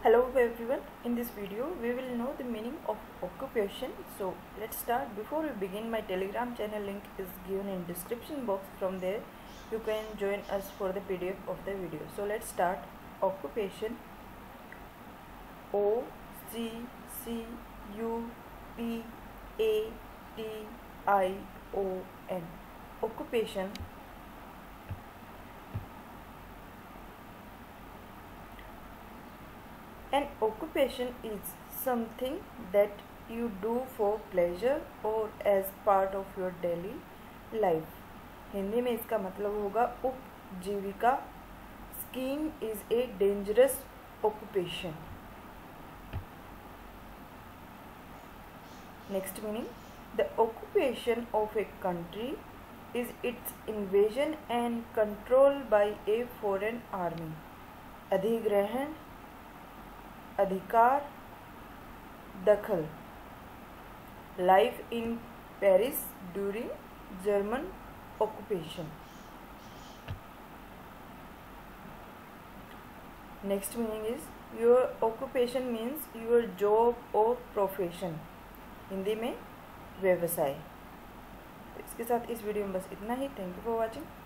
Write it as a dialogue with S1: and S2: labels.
S1: Hello everyone, in this video we will know the meaning of occupation. So let's start. Before we begin, my telegram channel link is given in description box. From there you can join us for the PDF of the video. So let's start. Occupation, OCCUPATION. Occupation. An occupation is something that you do for pleasure or as part of your daily life. Hindi में इसका मतलब होगा उपजीविका. Skiing is a dangerous occupation. Next meaning, the occupation of a country is its invasion and control by a foreign army. अधिग्रहण, अधिकार, दखल. Life in Paris during German occupation. Next meaning is your occupation means your job or profession. Hindi में व्यवसाय. तो इसके साथ इस video में बस इतना ही. Thank you for watching.